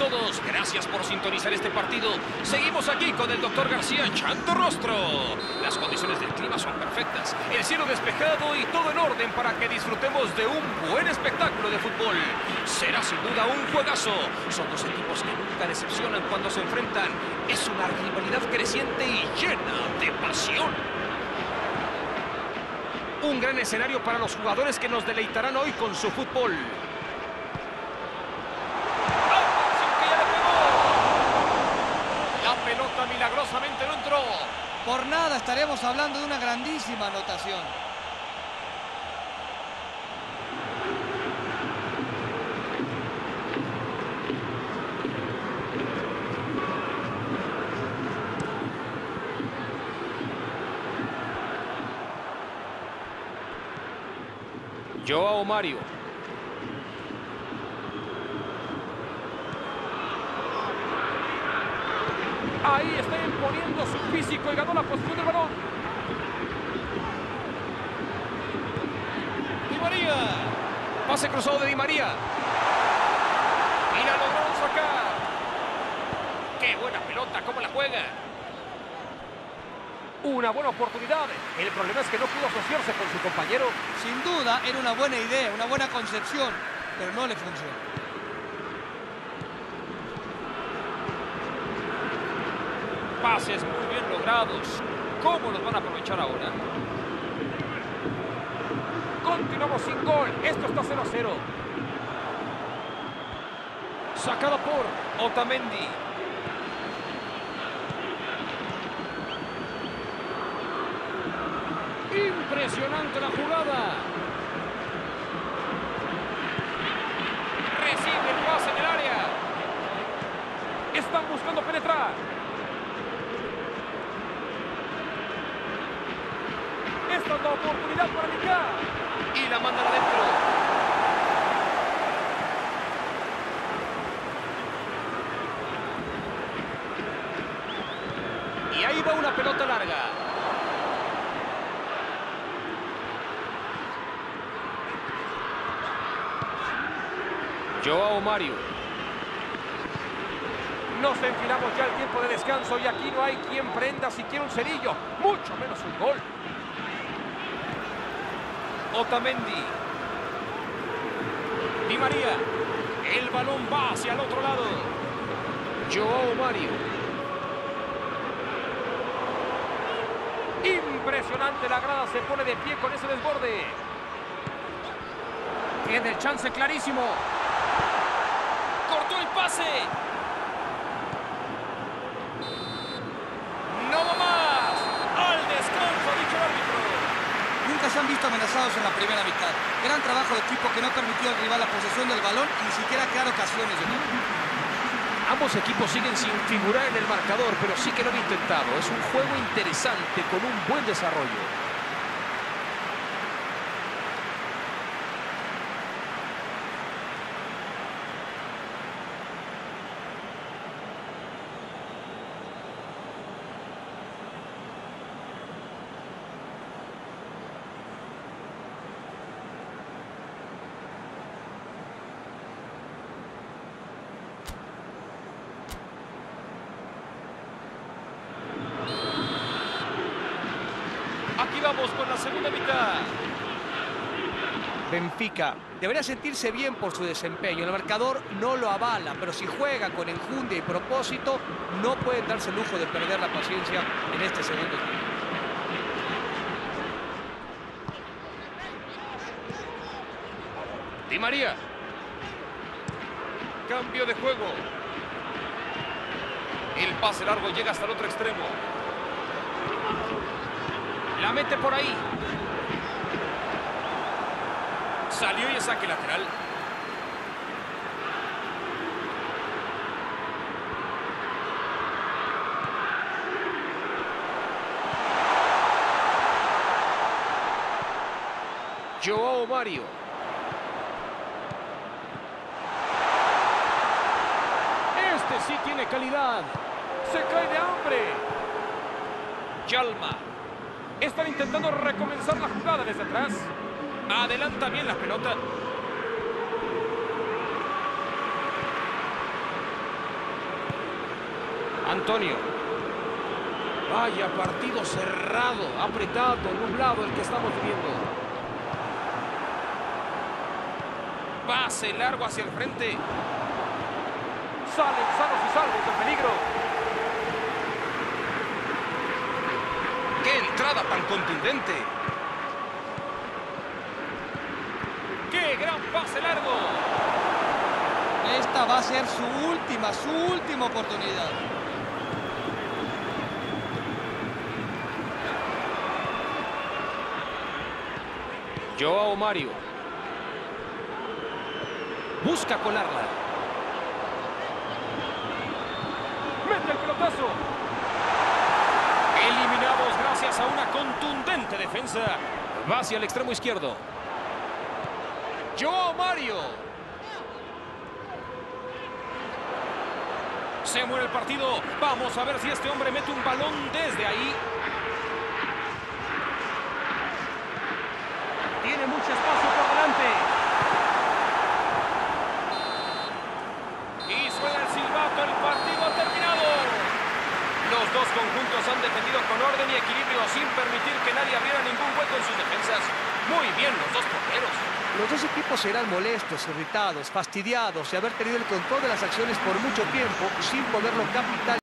todos, gracias por sintonizar este partido. Seguimos aquí con el Dr. García echando rostro. Las condiciones del clima son perfectas, el cielo despejado y todo en orden para que disfrutemos de un buen espectáculo de fútbol. Será sin duda un juegazo. Son dos equipos que nunca decepcionan cuando se enfrentan. Es una rivalidad creciente y llena de pasión. Un gran escenario para los jugadores que nos deleitarán hoy con su fútbol. Pelota milagrosamente no entró. Por nada estaremos hablando de una grandísima anotación. Joao Mario. Ahí está imponiendo su físico y ganó la posición del balón. Di María. Pase cruzado de Di María. Y la lograron sacar. ¡Qué buena pelota! ¿Cómo la juega? Una buena oportunidad. El problema es que no pudo asociarse con su compañero. Sin duda, era una buena idea, una buena concepción, pero no le funcionó. Pases muy bien logrados. ¿Cómo los van a aprovechar ahora? Continuamos sin gol. Esto está 0-0. Sacada por Otamendi. Impresionante la jugada. Recibe el pase en el área. Están buscando penetrar. Esta es la oportunidad para Mika. Y la mandan adentro. Y ahí va una pelota larga. Joao Mario. Nos enfilamos ya al tiempo de descanso y aquí no hay quien prenda siquiera un cerillo, mucho menos un gol. Otamendi. Di María. El balón va hacia el otro lado. Joao Mario. Impresionante, la grada se pone de pie con ese desborde. Tiene el chance clarísimo. Cortó el pase. No va más. Al descanso, ha dicho el árbitro. Nunca se han visto amenazados en la primera mitad. Gran trabajo de equipo que no permitió al rival la posesión del balón y ni siquiera crear ocasiones de gol. Ambos equipos siguen sin figurar en el marcador, pero sí que lo han intentado. Es un juego interesante con un buen desarrollo. Aquí vamos con la segunda mitad. Benfica debería sentirse bien por su desempeño. El marcador no lo avala, pero si juega con enjundia y propósito, no pueden darse el lujo de perder la paciencia en este segundo tiempo. Di María. Cambio de juego. El pase largo llega hasta el otro extremo. La mete por ahí. Salió y es saque lateral. Joao Mario. Este sí tiene calidad. Se cae de hambre. Yalma. Están intentando recomenzar la jugada desde atrás. Adelanta bien la pelota. Antonio. Vaya partido cerrado, apretado, nublado el que estamos viviendo. Pase largo hacia el frente. Salen sanos y salvos del peligro. ¡Qué entrada tan contundente! ¡Qué gran pase largo! Esta va a ser su última oportunidad. Joao Mario. Busca colarla. ¡Mete el pelotazo! Eliminados gracias a una contundente defensa. Va hacia el extremo izquierdo. Joao Mario. Se muere el partido. Vamos a ver si este hombre mete un balón desde ahí. Tiene mucho espacio por delante. Y suena el silbato. El partido ha terminado. Los dos conjuntos han defendido con orden y equilibrio sin permitir que nadie abriera ningún hueco en sus defensas. Muy bien los dos porteros. Los dos equipos serán molestos, irritados, fastidiados de haber tenido el control de las acciones por mucho tiempo sin poderlo capitalizar.